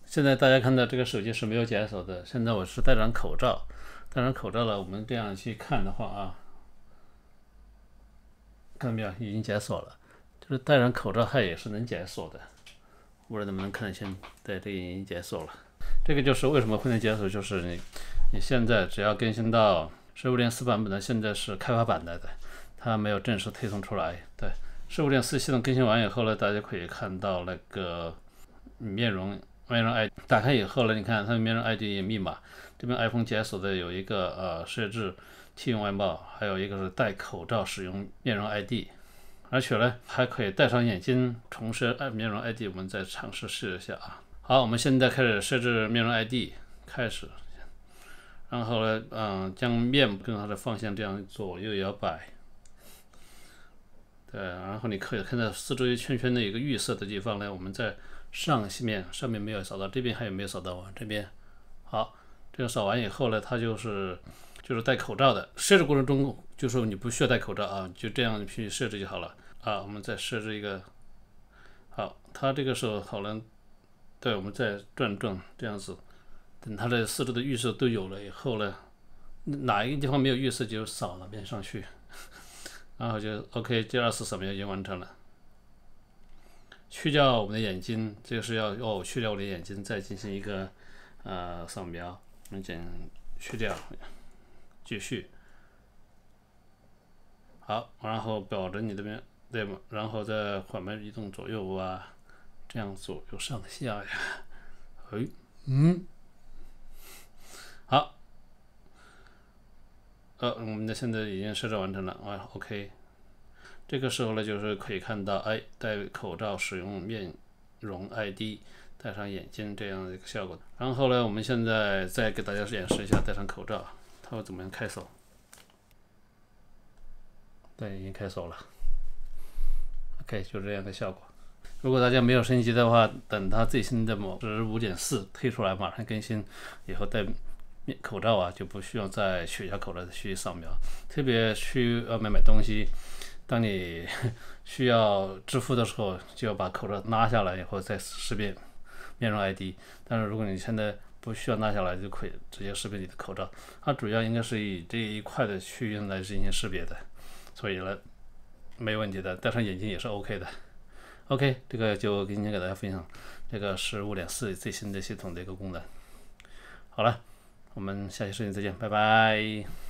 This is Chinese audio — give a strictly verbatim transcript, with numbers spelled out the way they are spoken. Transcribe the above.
现在大家看到这个手机是没有解锁的，现在我是戴上口罩，戴上口罩了，我们这样去看的话啊，看到没有，已经解锁了，就是戴上口罩它也是能解锁的，不知道能不能看得清？对，这个已经解锁了。这个就是为什么会能解锁，就是你你现在只要更新到十五点四版本的，现在是开发版的，它没有正式推送出来。对，十五点四系统更新完以后呢，大家可以看到那个面容面容 I D 打开以后呢，你看它的面容 I D 密码，这边 iPhone 解锁的有一个呃设置替用外貌，还有一个是戴口罩使用面容 I D， 而且呢还可以戴上眼镜重设面容 I D， 我们再尝试试一下啊。好，我们现在开始设置面容 I D， 开始，然后呢，嗯，将面跟它的方向这样左右摇摆。对，然后你可以看到四周一圈圈的一个绿色的地方呢，我们在上面上面没有扫到，这边还有没有扫到啊？这边好，这个扫完以后呢，它就是就是戴口罩的。设置过程中就说你不需要戴口罩啊，就这样去设置就好了啊。我们再设置一个，好，它这个时候好了，对，我们再转转这样子，等它的四周的预设都有了以后呢，哪一个地方没有预设就扫那边上去。然后就 OK， 第二次扫描已经完成了。去掉我们的眼睛，这个是要哦，去掉我的眼睛，再进行一个呃扫描。我们剪去掉，继续。好，然后保证你这边对吗？然后再缓慢移动左右啊，这样左右上下呀。哎，嗯，好。呃，我们的现在已经设置完成了啊 ，OK。这个时候呢，就是可以看到，哎，戴口罩使用面容 I D， 戴上眼镜这样的一个效果。然后呢，我们现在再给大家演示一下戴上口罩，它会怎么样开锁？对，已经开锁了。OK， 就这样的效果。如果大家没有升级的话，等它最新的某十五点四推出来，马上更新以后戴口罩啊，就不需要再取下口罩去扫描。特别去外面买东西，当你需要支付的时候，就要把口罩拉下来以后再识别面容 I D。但是如果你现在不需要拉下来，就可以直接识别你的口罩。它主要应该是以这一块的区域来进行识别的，所以呢，没问题的。戴上眼镜也是 OK 的。OK， 这个就今天给大家分享这个十五点四最新的系统的一个功能。好了，我们下期视频再见，拜拜。